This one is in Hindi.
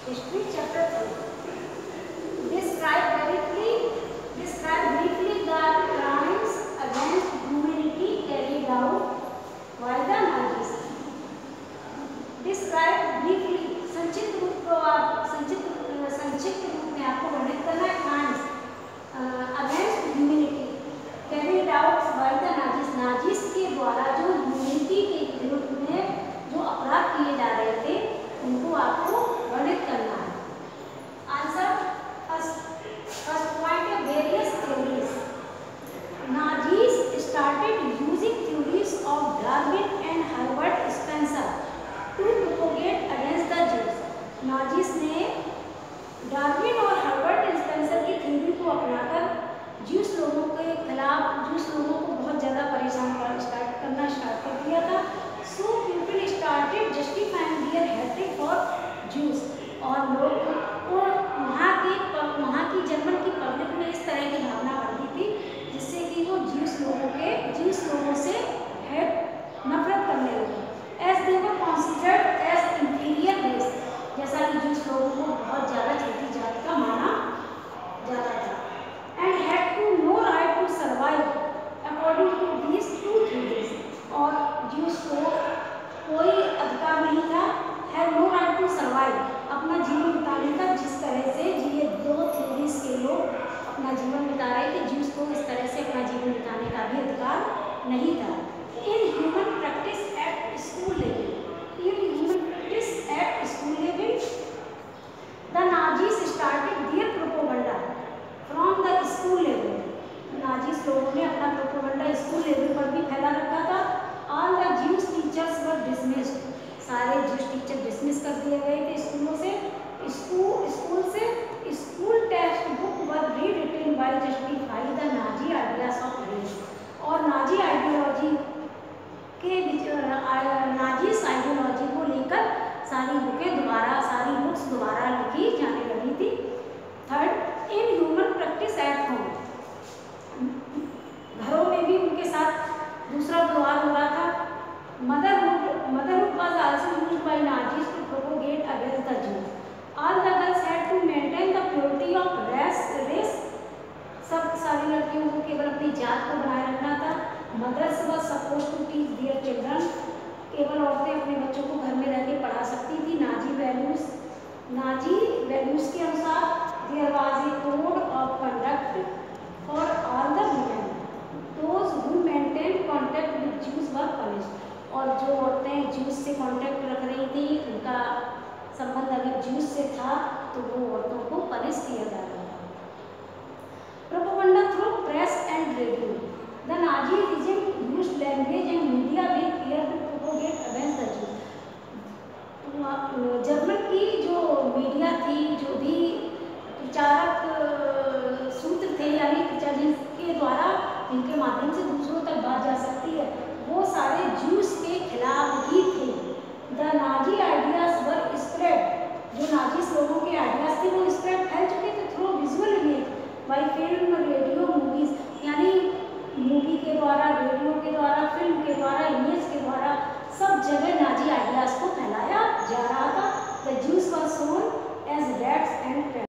History chapter 3. Describe briefly the crimes against humanity carried out by the Nazis. Describe briefly, संक्षिप्त रूप में आपको वर्णित करना है crimes against humanity carried out by the Nazis. Nazis के द्वारा जो ह्यूमैनिटी के विरुद्ध में जो अपराध किए जा रहे थे उनको आपको वर्णित करना है. आंसर फर्स्ट पॉइंट है various theories. Nazis started using theories of Darwin and Herbert Spencer to propagate against the Jews. Nazis ने डार्विन और हर्बर्ट स्पेंसर की थ्योरी को अपनाकर ज्यूस लोगों के खिलाफ ज्यूस लोगों को बहुत ज़्यादा परेशान करना स्टार्ट कर दिया था. So people started justifying their hatred for Jews. और लोग वहाँ की जर्मन की पब्लिक में इस तरह की भावना बढ़ती थी जिससे कि वो ज्यूस लोगों से नफरत करने लगे. As they were considered as inferior race. जैसा कि ज्यूस लोगों को बहुत ज़्यादा छोटी जात का माना जाता था. And had to no right to survive according to these two theories. और ज्यूस को कोई अधिकार नहीं था, have no right to survive, अपना जीवन बिताने का. जिस तरह से ये दो थ्योरीज के लोग अपना जीवन बिता रहे थे, ज्यूस को इस तरह से अपना जीवन बिताने का भी अधिकार नहीं था. In human practice at school level, the Nazis started their propaganda from the school level. Nazis लोगों ने अपना प्रोपेगेंडा स्कूल लेवल पर भी फैला रखा था. All the Jewish teachers were dismissed. सारे ज्यूस टीचर डिसमिस कर दिए गए थे स्कूलों से. School textbook were rewritten by justify the Nazi ideas of race. और नाजिस आइडियोलॉजी को लेकर सारी बुक्स दोबारा लिखी जाने लगी थी. Third, in human practice at home. घरों में भी उनके साथ दूसरा व्यवहार हो रहा था. Motherhood was also used by Nazis to propagate against the Jews. All the girls had to maintain the purity of race. सब सारी लड़कियों को केवल अपनी जात को बनाए रखना था. Mothers was supposed to teach their children. केवल औरतें अपने बच्चों को घर में रह के पढ़ा सकती थी. नाजी वैल्यूज के अनुसार there was a code of conduct for all the women. Those who maintain contact with Jews were punished. और जो औरतें ज्यूज से कांटेक्ट रख रही थी, उनका संबंध अगर ज्यूज से था तो वो औरतों को पनिश किया जा रहा था. Propaganda through press and radio. The Nazi regime used language and media with care to propagate against the Jews. German की जो मीडिया थी, जो भी प्रचारक सूत्र थे यानी जिनके द्वारा जिनके माध्यम से दूसरों तक बात जा सकती है, वो सारे ज्यूस के खिलाफ ही थे. The Nazi ideas were spread. जो नाजिस लोगों के आइडियाज थे वो स्प्रेड फैल चुके थे through visual image by film, radio, movies. यानी मूवी के द्वारा, रेडियो के द्वारा, फिल्म के द्वारा, इमेज के द्वारा सब जगह नाजी आइडियाज को फैलाया जा रहा था. The Jews were shown as rats and